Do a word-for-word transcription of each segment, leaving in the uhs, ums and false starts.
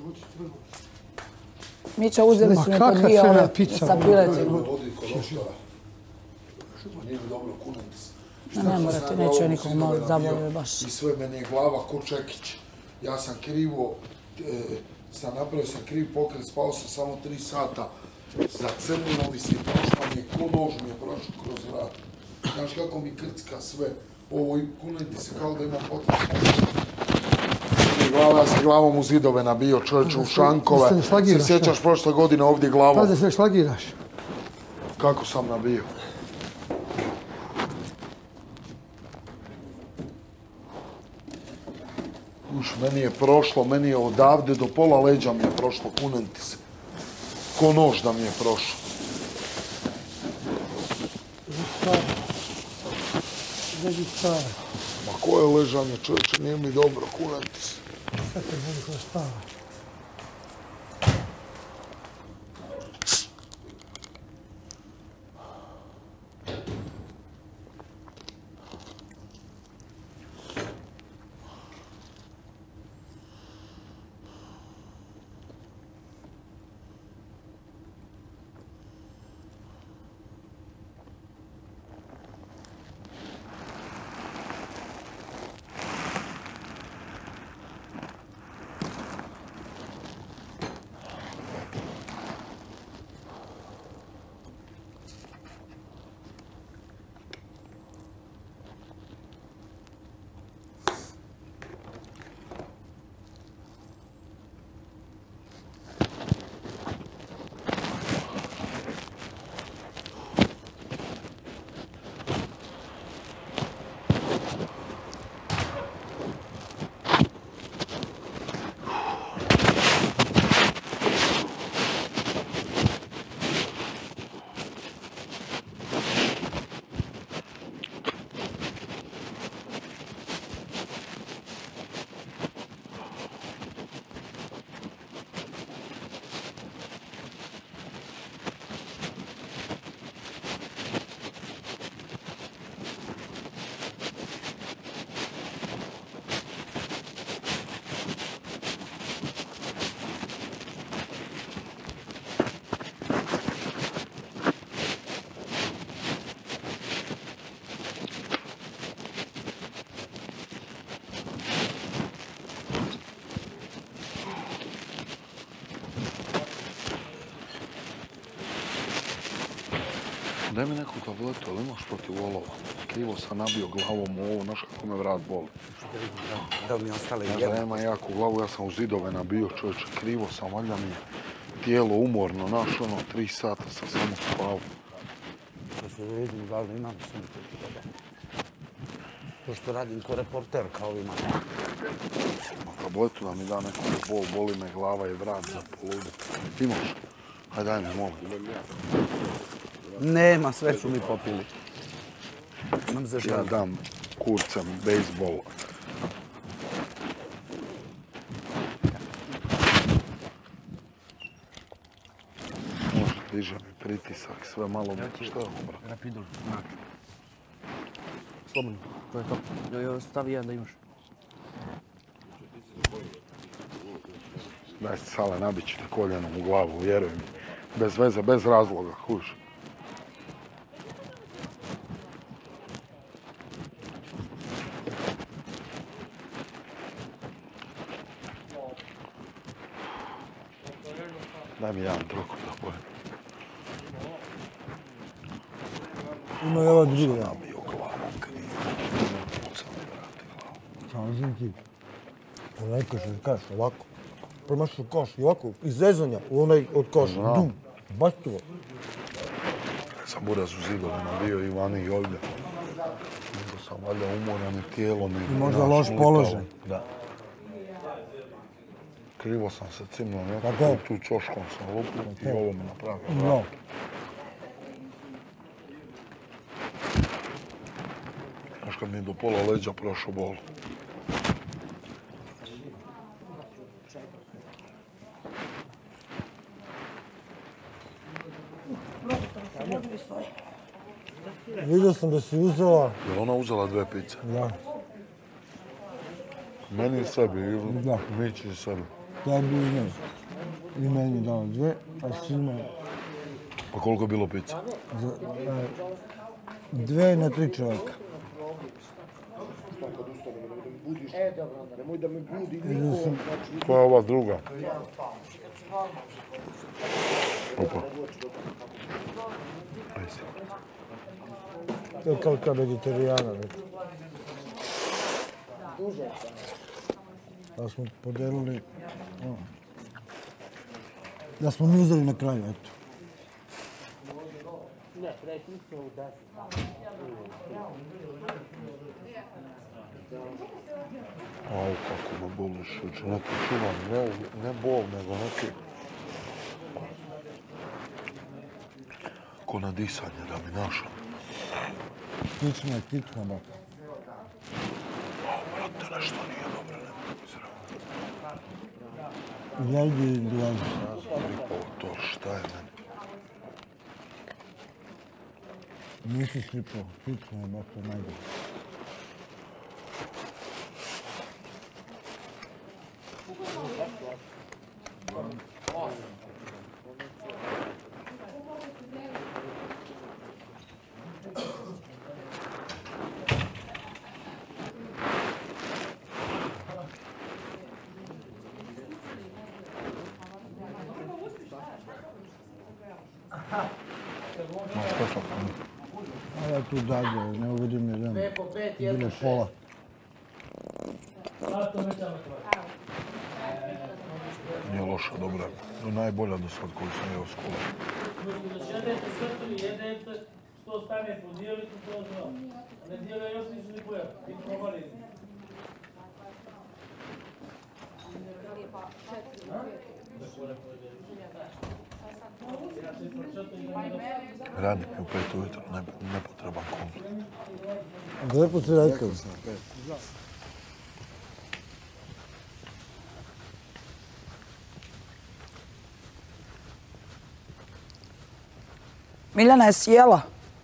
Mića, uzeli su mi po dvije ove sa piletinom. Nije mi dobro, kunem se. Ne morate, neću nikog malo zabolio baš. I sve meni je glava ko čekić. Ja sam krivo, sam napravio sam kriv pokret, spao sam samo tri sata. Zacrnilo mi se i prošlo mi je, ko nož mi je prošlo kroz vrat. Znaš kako mi krcka sve. Ovo i kunem ti se kao da imam potrebno. Glava, ja sam glavom u zidove nabio, čovječe, u šankove. Se sjećaš prošle godine ovdje glavom? Pa da se šlagiraš. Kako sam nabio? Uš, meni je prošlo, meni je odavde do pola leđa mi je prošlo, kunem ti se. Ko nož da mi je prošlo. Leži stara. Ma koje ležanje, čovječe, nije mi dobro, kunem ti se. Sad te boli koja stara. Daj mi neku tabletu, ali imaš protiv olova? Krivo sam nabio glavom u ovo, znaš kako me vrat boli. Da li mi ostale jedna? jedna? Ja nema jaku glavu, ja sam u zidove nabio, čovječe, krivo sam, valjda mi je tijelo umorno, znaš, ono, tri sata sam samo spavao. To se vidim, glavno imam sam protiv toga. To što radim ko reporter, kao imam. Ma tabletu da mi da neku bol, boli me glava i vrat za poludu. Imaš? Hajde, daj mi, molim. Nema, sve su mi popili. Imam za želju. Ja dam kurcem bejsbol. Može, diže mi pritisak, sve malo mi. Što je ovo, brat? Rapidol, mak. Slobodno, to je to. Jo, jo, stavi jedan da imaš. Daj se, Sale, nabit ću te koljenom u glavu, vjeruj mi. Bez veze, bez razloga, kuš. Daj mi jedan drugu da pojem. Ima i ova druga. Nabio glavom krivo. Sam mi vrati glavu. Kažem ti. Onaj što kažeš ovako. Promašu koš i ovako iz zezanja u onaj od koša. Dum. Baš to. Sam uraz u zidove nabio i vani i ovdje. Možda sam valjda umoran i tijelo mi... I možda loš položaj. Da. Krivo sam se cimnuo, nekako tu čoškom sam lupio i ovo mi napravio. No. Znaš kad mi je do pola leđa prošao bol. Vidio sam da si uzela... Je ona uzela dve pice? Da. Meni i sebi, Da. Mići i sebi. Taj bi i njoj. I meni dao dve, a svima Pa koliko je bilo pića? dve na tri čovjeka. E, dobro, onda. Nemoj da me budi niko. To je ova druga. Opa. To je kao kao vegetarijana. Da smo podelili, da smo mi uzeli na kraju, eto. Au, kako me boli šuć, neki čuvam, ne, ne bol, nego neki... Ko na disanje da mi našao. Kična je kična, baka. Au, brate, nešto nije dobro, ne mogu izraviti. Ljajdi dolazi. To šta je meni? Nisi slipao, kična je, baka, najbolje. A ja tu dalje, ne uvidim jedan. Bilo pola. Nije loša, dobra. Najbolja do sad koju sam jeo s kolom. Znači, jedete srtili, jedete što stane po dijelicu, to znam. A ne dijele još nisu ni pojeli, ni probali. Radnik mi u pet ujutro, nepotreban konflikt. Lepo si rekao. Miljana, jesi jela?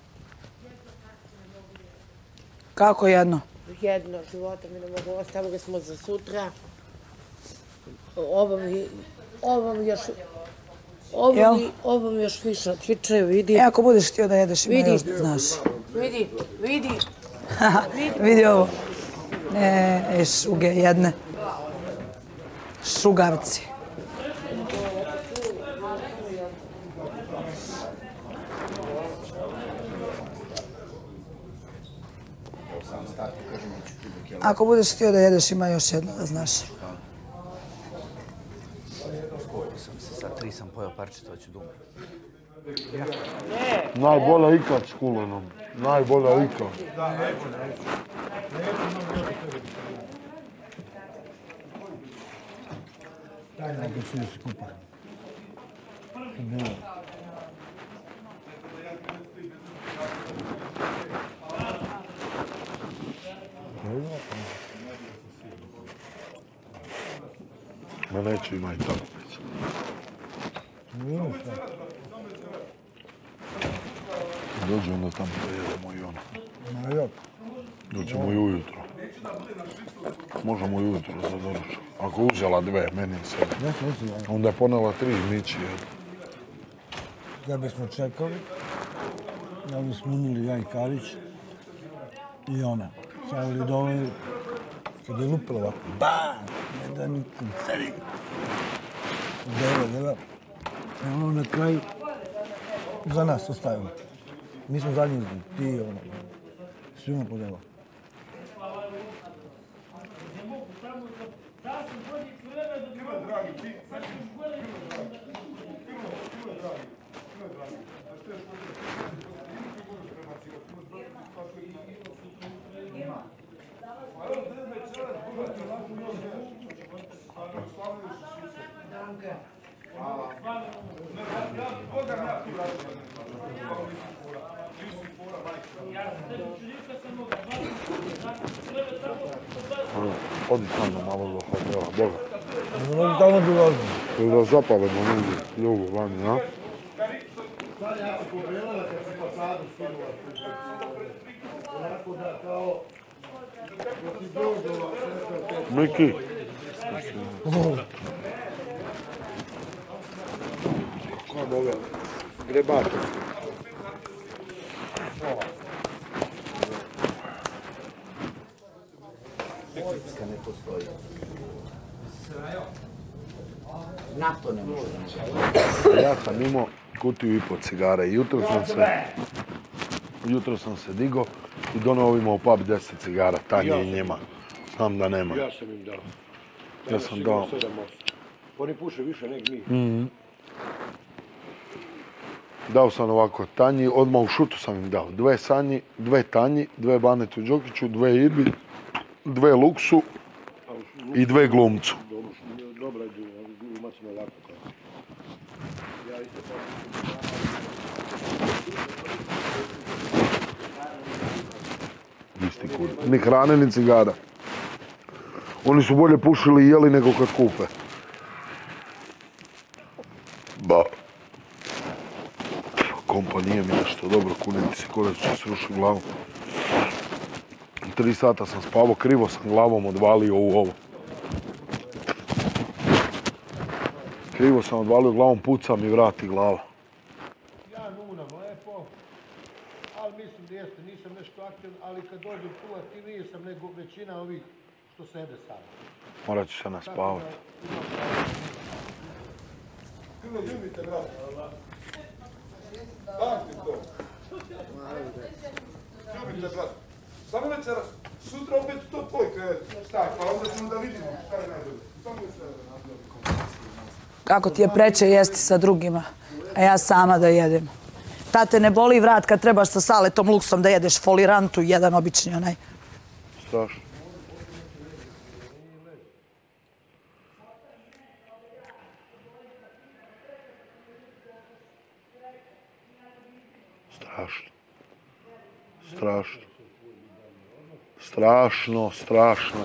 Kako jedno? Jedno, života mi ne mogu, ostavili smo za sutra. Ovo mi, ovo mi još, ovo mi, ovo mi još više otviče, vidi. E, ako budeš htio da jedeš, ima Vidi. još, znaš. Vidi, vidi. Vidi ovo. E, e, šuge jedne. Šugavci. Ako budeš htio da jedeš, ima još jedno, da znaš. Skojio sam se, sad tri sam pojao parče, to ću dugo. Najbolja ikad s kulenom. Najbolja ikad. Ako si još skupa. Ma neće ima i tako pića. Dođe onda tamo da jedemo i ono. Ma jok. Doćemo i ujutro. Možemo i ujutro za doručak. Ako uzela dve, meni i sebe. Jesi, jesi, ja. Onda je ponela tri, mići jedno. Da bismo čekali, da bismo unili ja i Karić i ona. Stavili dole, kad je lupilo ovako, bam! Ne da nikom, sedi! Dela, dela. I ono na kraju, za nas ostavimo. Mi smo zadnji izbili, ti i ona. Svima podela. Odi sa mnom malo do hotela, Boga. Ne mogu tamo dolaziti. Ili da zapalimo negdje, ljubu vani, a? Miki. ove grebatorske. Eklicka ne postoji. Na to ne može da. Ja sam imao kutiju i po cigare i jutro sam se, jutro sam se digo i donao ovima u pub deset cigara, tanje i njima. Znam da nema. Ja sam im dao. Ja sam dao. Oni puše više nek mi. Dao sam ovako tanji, odmah u šutu sam im dao. Dve sanji, dve tanji, dve Banetu Đokiću, dve Irbi, dve Luksu i dve Glumcu. Dobra je glumacima lako kao. Ja isto tako. Isti kur. Ni hrane, ni cigara. Oni su bolje pušili i jeli nego kad kupe. Ba. Kompa nije mi nešto dobro, kuniti si kod da će sruši glavu. Tri sata sam spavao, krivo sam glavom odvalio u ovo. Krivo sam odvalio glavom, puca mi vrati glava. Ja nunam lepo, ali mislim da jeste, nisam nešto aktivan, ali kad dođem tu aktivnije sam nego većina ovih što sede sada. Morat ću se naspavati. Bilo ljubite, brate. Pamti to. Ljubite, brate. Samo večeras, sutra opet sto pojka. Šta, pa onda ćemo da vidimo šta je najbolje. Samo večeras. Kako ti je preče jesti sa drugima, a ja sama da jedem. Tate, ne boli vrat kad trebaš sa Saletom Luksom da jedeš folirantu i jedan obični onaj. Strašno. Strašno. Strašno. Strašno, strašno.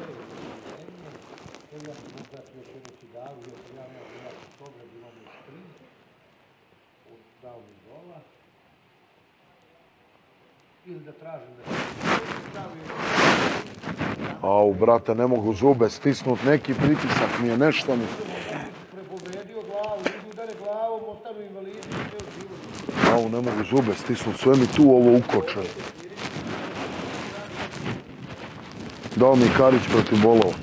Au, brate, ne mogu zube stisnut, neki pritisak mi je, nešto mi. Prepovedio glavu, idu udare glavom, ostanu invalidi. Au, ne mogu zube stisnut, sve mi tu ovo ukoče. Dao mi Karić protiv bolova.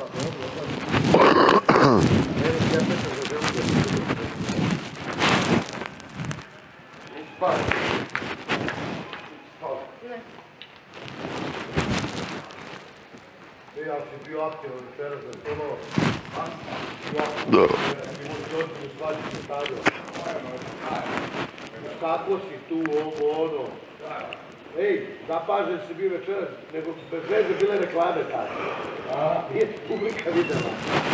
Ja si bio aktivan večeras za to. Da. Kako si tu, ovo, ono. Ej, zapažen si bio večeras, nego bez veze bile reklame tada. Nije publika videla.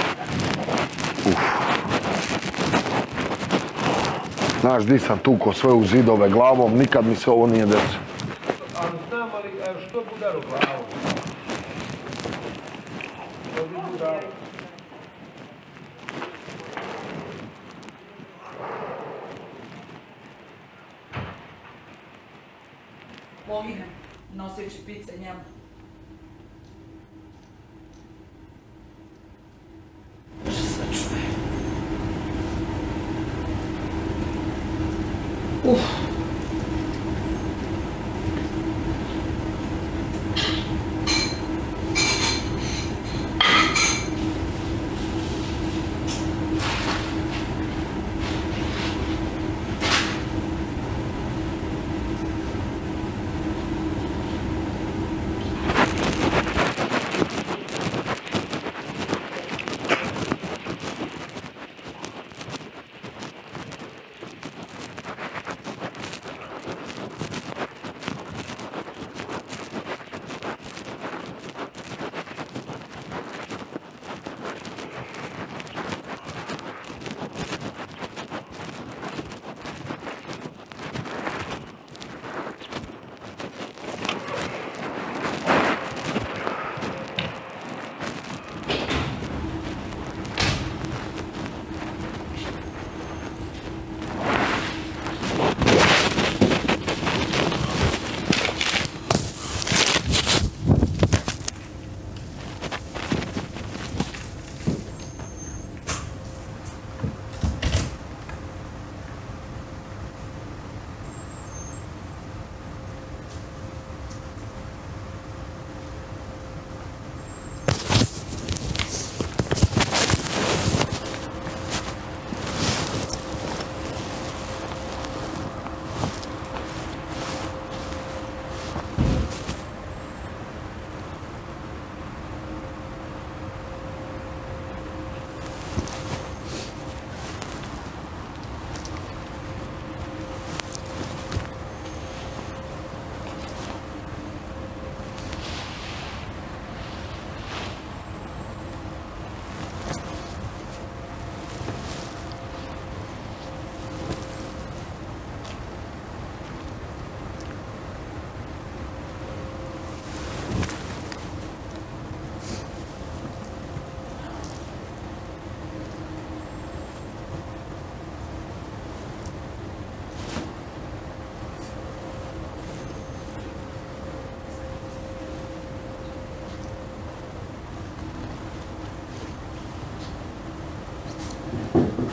Znaš, di sam tuko sve u zidove glavom, nikad mi se ovo nije desilo. Ali znam, ali što budaru glavom? Što bi budaru? Pogine, noseći pice njemu. Sve čuje. Uf.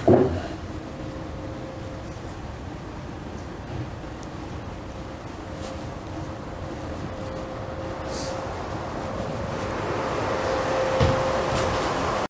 Hvala.